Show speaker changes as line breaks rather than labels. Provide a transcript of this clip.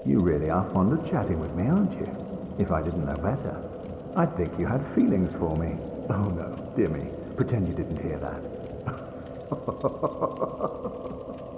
You really are fond of chatting with me, aren't you? If I didn't know better, I'd think you had feelings for me. Oh no, dear me, pretend you didn't hear that.